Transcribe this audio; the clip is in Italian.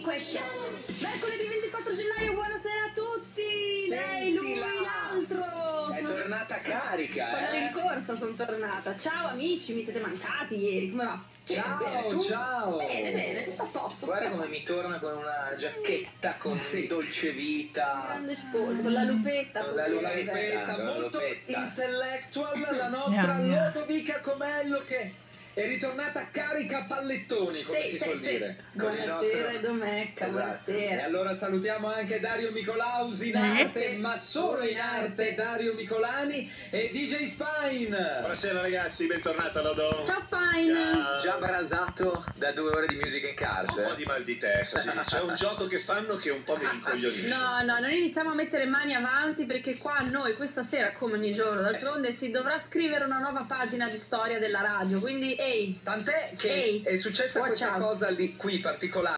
Question. Mercoledì 24 gennaio, buonasera a tutti. Lei, lui, l'altro. È tornata carica, Quella rincorsa sono tornata. Ciao amici, mi siete mancati ieri, come va? Ciao, bene, ciao. Bene, tutto a posto. Guarda come mi torna con una giacchetta con dolce vita. Grande spollo, con la lupetta. Con la lupetta, molto lupetta. intellectual, la nostra Lodovica Comello che è ritornata carica a pallettoni, come si suol dire. Buonasera Domecca, Esatto. E buonasera. allora salutiamo anche Dario Micolausi in arte, ma solo in arte, Dario Micolani e DJ Spine. Buonasera ragazzi, bentornata Lodo. Ciao Spine. Già brasato da 2 ore di Music in Cars. Un po' di mal di testa, sì. C'è un gioco che fanno che un po' mi rincoglionisce. No, non iniziamo a mettere mani avanti perché qua noi questa sera, come ogni giorno, d'altronde si dovrà scrivere una nuova pagina di storia della radio, quindi ehi, Tant'è che Ehi, è successa watch questa out. cosa lì qui particolare.